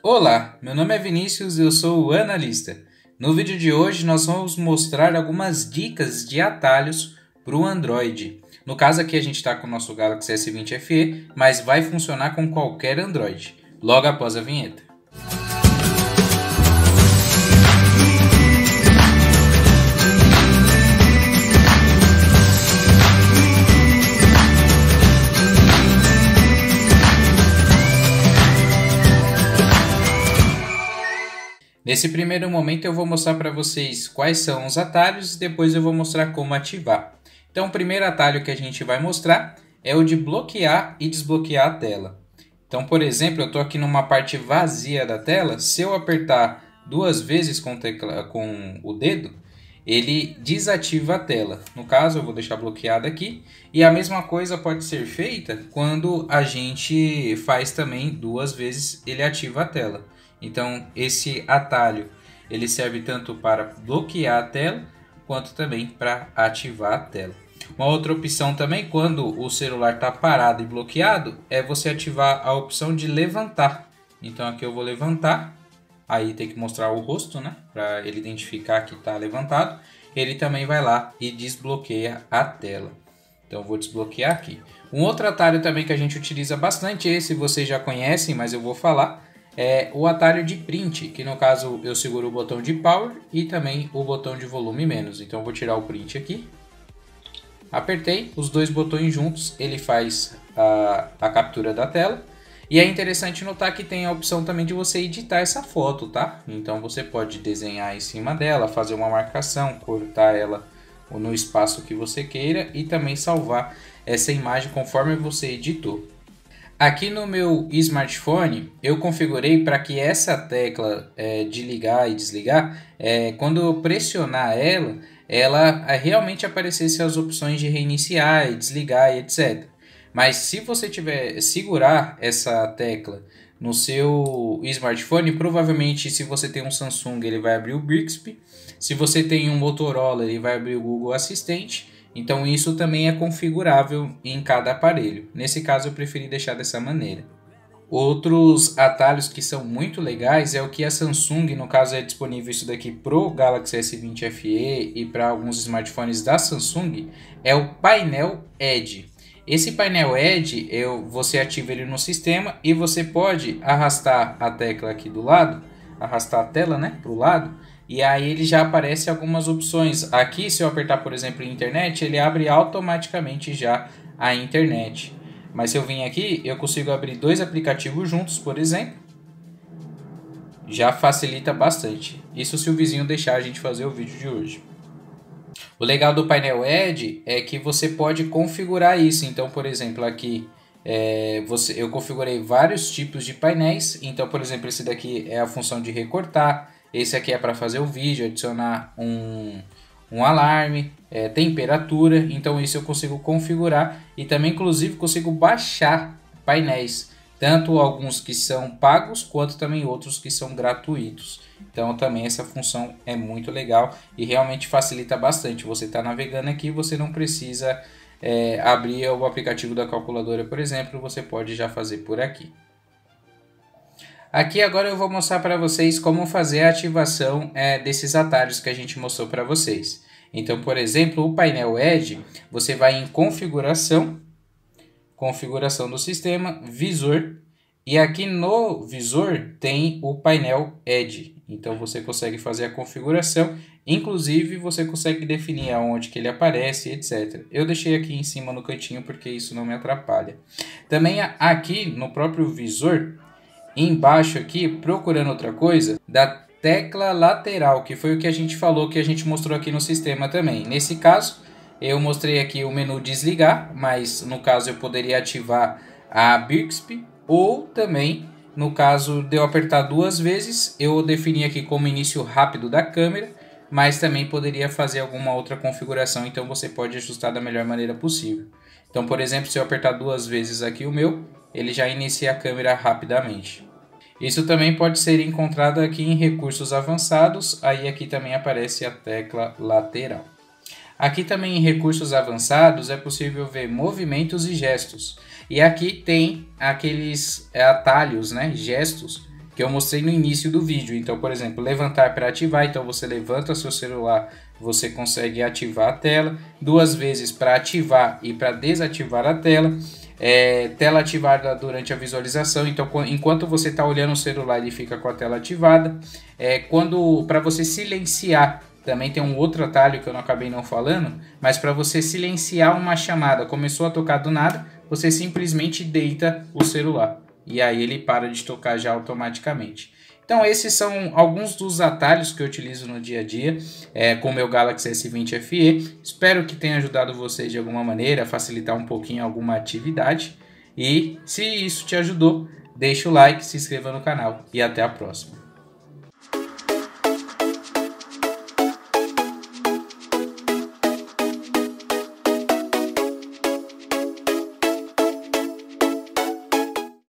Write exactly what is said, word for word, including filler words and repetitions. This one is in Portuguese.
Olá, meu nome é Vinícius e eu sou o analista. No vídeo de hoje nós vamos mostrar algumas dicas de atalhos para o Android. No caso aqui a gente está com o nosso Galaxy S vinte F E, mas vai funcionar com qualquer Android. Logo após a vinheta. Nesse primeiro momento eu vou mostrar para vocês quais são os atalhos e depois eu vou mostrar como ativar. Então o primeiro atalho que a gente vai mostrar é o de bloquear e desbloquear a tela. Então, por exemplo, eu estou aqui numa parte vazia da tela, se eu apertar duas vezes com, tecla, com o dedo, ele desativa a tela. No caso, eu vou deixar bloqueado aqui. E a mesma coisa pode ser feita quando a gente faz também duas vezes, ele ativa a tela. Então, esse atalho ele serve tanto para bloquear a tela, quanto também para ativar a tela. Uma outra opção também, quando o celular está parado e bloqueado, é você ativar a opção de levantar. Então, aqui eu vou levantar, aí tem que mostrar o rosto, né, para ele identificar que está levantado. Ele também vai lá e desbloqueia a tela. Então, eu vou desbloquear aqui. Um outro atalho também que a gente utiliza bastante, esse vocês já conhecem, mas eu vou falar, é o atalho de print, que no caso eu seguro o botão de power e também o botão de volume menos. Então eu vou tirar o print aqui, apertei os dois botões juntos, ele faz a, a captura da tela. E é interessante notar que tem a opção também de você editar essa foto, tá? Então você pode desenhar em cima dela, fazer uma marcação, cortar ela no espaço que você queira e também salvar essa imagem conforme você editou. Aqui no meu smartphone, eu configurei para que essa tecla é, de ligar e desligar, é, quando eu pressionar ela, ela é, realmente aparecesse as opções de reiniciar e desligar e etcétera. Mas se você tiver segurar essa tecla no seu smartphone, provavelmente se você tem um Samsung, ele vai abrir o Bixby. Se você tem um Motorola, ele vai abrir o Google Assistente. Então isso também é configurável em cada aparelho. Nesse caso eu preferi deixar dessa maneira. Outros atalhos que são muito legais é o que a Samsung, no caso é disponível isso daqui para o Galaxy S vinte F E e para alguns smartphones da Samsung, é o painel Edge. Esse painel Edge, eu, você ativa ele no sistema e você pode arrastar a tecla aqui do lado, arrastar a tela, né, para o lado, e aí ele já aparece algumas opções. Aqui, se eu apertar, por exemplo, internet, ele abre automaticamente já a internet. Mas se eu vim aqui, eu consigo abrir dois aplicativos juntos, por exemplo. Já facilita bastante. Isso se o vizinho deixar a gente fazer o vídeo de hoje. O legal do painel Edge é que você pode configurar isso. Então, por exemplo, aqui é, você, eu configurei vários tipos de painéis. Então, por exemplo, esse daqui é a função de recortar. Esse aqui é para fazer o vídeo, adicionar um, um alarme, é, temperatura. Então isso eu consigo configurar e também inclusive consigo baixar painéis. Tanto alguns que são pagos, quanto também outros que são gratuitos. Então também essa função é muito legal e realmente facilita bastante. Você está navegando aqui, você não precisa é, abrir o aplicativo da calculadora, por exemplo. Você pode já fazer por aqui. Aqui agora eu vou mostrar para vocês como fazer a ativação é, desses atalhos que a gente mostrou para vocês. Então, por exemplo, o painel Edge, você vai em configuração, configuração do sistema, visor, e aqui no visor tem o painel Edge. Então você consegue fazer a configuração, inclusive você consegue definir aonde que ele aparece, etcétera. Eu deixei aqui em cima no cantinho porque isso não me atrapalha. Também aqui no próprio visor, embaixo aqui, procurando outra coisa, da tecla lateral, que foi o que a gente falou, que a gente mostrou aqui no sistema também. Nesse caso, eu mostrei aqui o menu desligar, mas no caso eu poderia ativar a Bixby, ou também, no caso de eu apertar duas vezes, eu defini aqui como início rápido da câmera, mas também poderia fazer alguma outra configuração, então você pode ajustar da melhor maneira possível. Então, por exemplo, se eu apertar duas vezes aqui o meu, ele já inicia a câmera rapidamente. Isso também pode ser encontrado aqui em recursos avançados, aí aqui também aparece a tecla lateral. Aqui também em recursos avançados é possível ver movimentos e gestos. E aqui tem aqueles atalhos, né, gestos, que eu mostrei no início do vídeo. Então, por exemplo, levantar para ativar, então você levanta seu celular, você consegue ativar a tela, duas vezes para ativar e para desativar a tela. É, tela ativada durante a visualização, então enquanto você está olhando o celular ele fica com a tela ativada. É, quando para você silenciar, também tem um outro atalho que eu não acabei não falando, mas para você silenciar uma chamada, começou a tocar do nada, você simplesmente deita o celular e aí ele para de tocar já automaticamente. Então esses são alguns dos atalhos que eu utilizo no dia a dia é, com o meu Galaxy S vinte F E. Espero que tenha ajudado vocês de alguma maneira, a facilitar um pouquinho alguma atividade. E se isso te ajudou, deixa o like, se inscreva no canal e até a próxima.